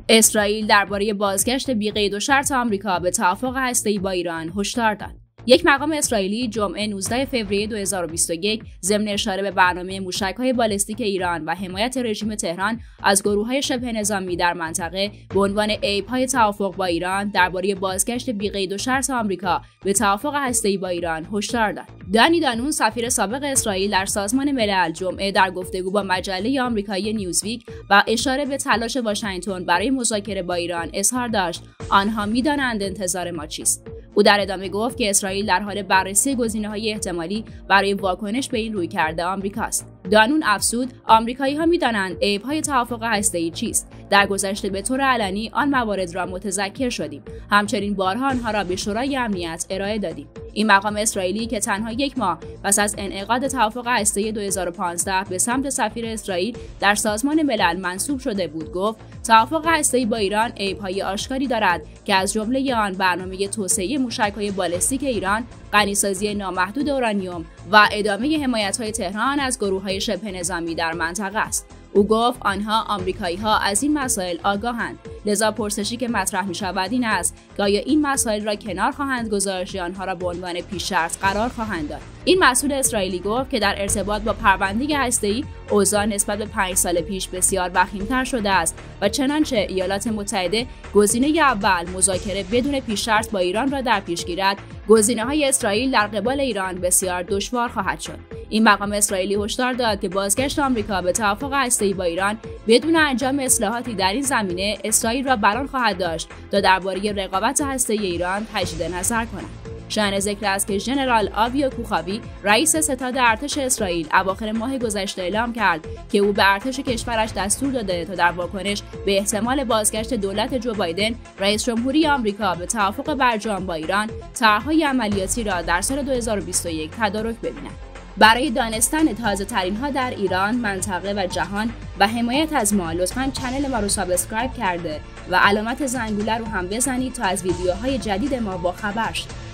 اسرائیل درباره بازگشت بی‌قید و شرط آمریکا به توافق هسته‌ای با ایران هشدار داد. یک مقام اسرائیلی جمعه 19 فوریه 2021 ضمن اشاره به برنامه موشک‌های بالستیک ایران و حمایت رژیم تهران از گروه‌های شبه نظامی در منطقه به عنوان عیب‌های توافق با ایران درباره بازگشت بی‌قید و شرط آمریکا به توافق هسته‌ای با ایران هشدار داد. دانی دانون سفیر سابق اسرائیل در سازمان ملل جمعه در گفتگو با مجله آمریکایی نیوزویک و اشاره به تلاش واشنگتن برای مذاکره با ایران اظهار داشت آنها می‌دانند انتظار ما چیست. او در ادامه گفت که اسرائیل در حال بررسی گزینه‌های احتمالی برای واکنش به این رویکرد آمریکاست. دانون افزود آمریکایی‌ها می‌دانند عیب‌های توافق هسته‌ای چیست. در گذشته به طور علنی آن موارد را متذکر شدیم. همچنین بارها آنها را به شورای امنیت ارائه دادیم. این مقام اسرائیلی که تنها یک ماه پس از انعقاد توافق هسته‌ای 2015 به سمت سفیر اسرائیل در سازمان ملل منصوب شده بود گفت توافق هسته‌ای با ایران عیب‌های آشکاری دارد که از جمله آن برنامه توسعه موشک‌های بالستیک ایران، غنیسازی نامحدود اورانیوم و ادامه حمایت‌های تهران از گروه‌های شبه نظامی در منطقه است. او گفت آنها آمریکایی‌ها از این مسائل آگاهند، لذا پرسشی که مطرح می‌شود این است که آیا این مسائل را کنار خواهند گذاشت یا آنها را به عنوان پیش شرط قرار خواهند داد. این مسئول اسرائیلی گفت که در ارتباط با پرونده هسته‌ای اوضاع نسبت به 5 سال پیش بسیار وخیم‌تر شده است و چنانچه ایالات متحده گزینه اول مذاکره بدون پیش شرط با ایران را در پیش گیرد، گزینه‌های اسرائیل در قبال ایران بسیار دشوار خواهد شد. این مقام اسرائیلی هشدار داد که بازگشت آمریکا به توافق هسته‌ای با ایران بدون انجام اصلاحاتی در این زمینه اسرائیل را بران خواهد داشت تا درباره رقابت هسته‌ای ایران تجدید نظر کند. شایان ذکر است که ژنرال آویا کوخاوی رئیس ستاد ارتش اسرائیل اواخر ماه گذشته اعلام کرد که او به ارتش کشورش دستور داده تا در واکنش به احتمال بازگشت دولت جو بایدن رئیس جمهوری آمریکا به توافق برجام با ایران طرح‌های عملیاتی را در سال 2021 تدارک ببیند. برای دانستن تازه ترین ها در ایران، منطقه و جهان و حمایت از ما لطفاً کانال ما رو سابسکرایب کرده و علامت زنگوله رو هم بزنید تا از ویدیوهای جدید ما با خبر شید.